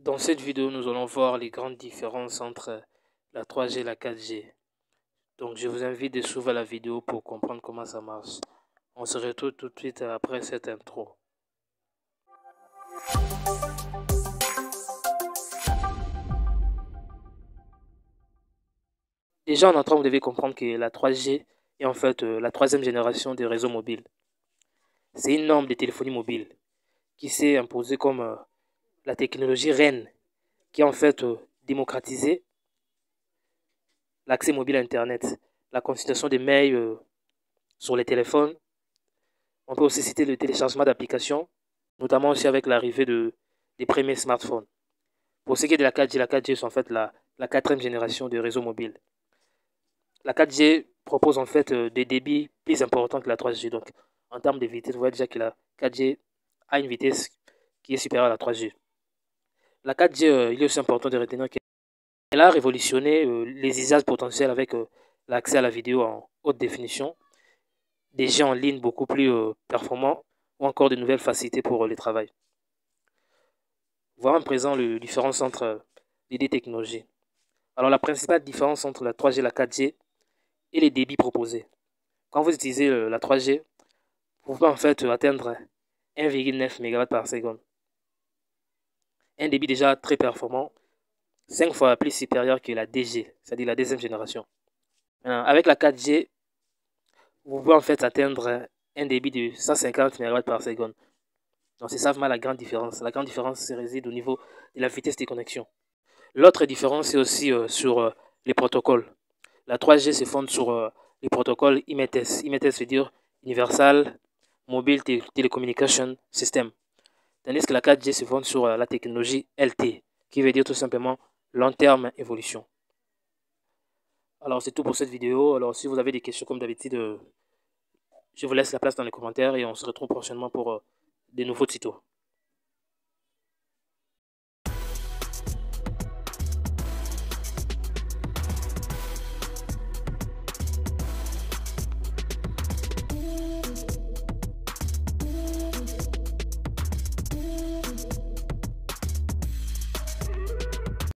Dans cette vidéo, nous allons voir les grandes différences entre la 3G et la 4G. Donc, je vous invite de suivre la vidéo pour comprendre comment ça marche. On se retrouve tout de suite après cette intro. Déjà, en entrant, vous devez comprendre que la 3G est en fait la troisième génération des réseaux mobiles. C'est une norme de téléphonie mobile qui s'est imposée comme la technologie reine qui a en fait démocratisé l'accès mobile à Internet, la consultation des mails sur les téléphones. On peut aussi citer le téléchargement d'applications, notamment aussi avec l'arrivée des premiers smartphones. Pour ce qui est de la 4G c'est en fait la quatrième génération de réseaux mobiles. La 4G propose en fait des débits plus importants que la 3G. Donc, en termes de vitesse, vous voyez déjà que la 4G a une vitesse qui est supérieure à la 3G. La 4G, il est aussi important de retenir qu'elle a révolutionné les usages potentiels avec l'accès à la vidéo en haute définition, des jeux en ligne beaucoup plus performants ou encore de nouvelles facilités pour le travail. Voyons à présent la différence entre les deux technologies. Alors la principale différence entre la 3G et la 4G est les débits proposés. Quand vous utilisez la 3G, vous pouvez en fait atteindre 1,9 MB par seconde. Un débit déjà très performant, 5 fois plus supérieur que la DG, c'est-à-dire la deuxième génération. Avec la 4G, vous pouvez en fait atteindre un débit de 150 MB par seconde. Donc c'est ça vraiment la grande différence. La grande différence réside au niveau de la vitesse des connexions. L'autre différence c'est aussi sur les protocoles. La 3G se fonde sur les protocoles IMTS. IMTS veut dire Universal Mobile Telecommunication System. Tandis que la 4G se fonde sur la technologie LTE, qui veut dire tout simplement long terme évolution. Alors c'est tout pour cette vidéo. Alors si vous avez des questions comme d'habitude, je vous laisse la place dans les commentaires et on se retrouve prochainement pour de nouveaux tutos.